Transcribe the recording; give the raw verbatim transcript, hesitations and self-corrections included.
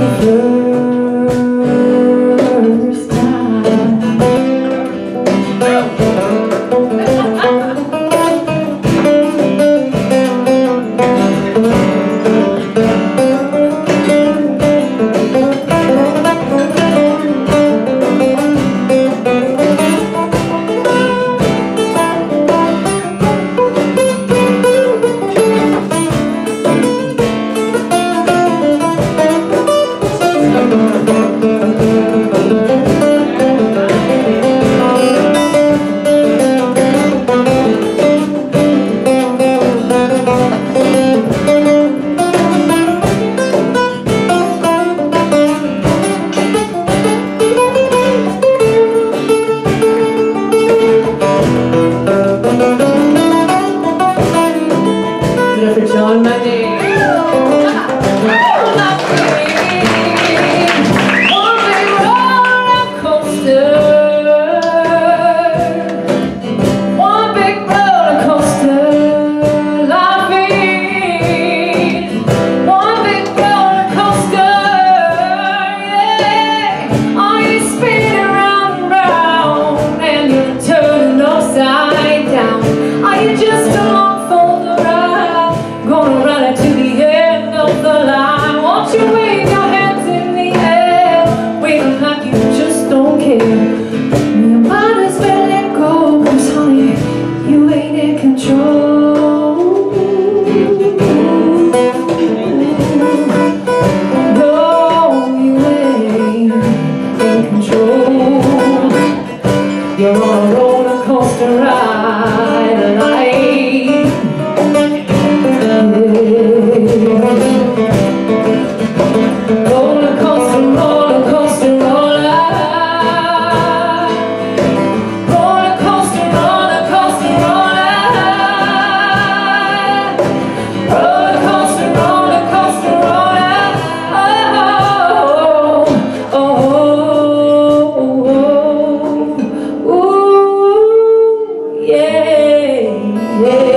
first time. On Mundy. One big roller coaster, one big roller coaster, laughing. One big roller coaster, yeah. Are you spinning round and round, and you're turning upside down? Are you just along for the ride? Gonna run it to the end of the line. Won't you wave your hands in the air, waving like you just don't care? You might as well let go, 'cause honey, you ain't in control. No, you ain't in control. You're on a roller coaster ride of life. Roller coaster, roller coaster, roller. Roller coaster, roller coaster, roller. Roller coaster, roller coaster, roller. Oh, oh, oh, oh, ooh, yeah, yeah.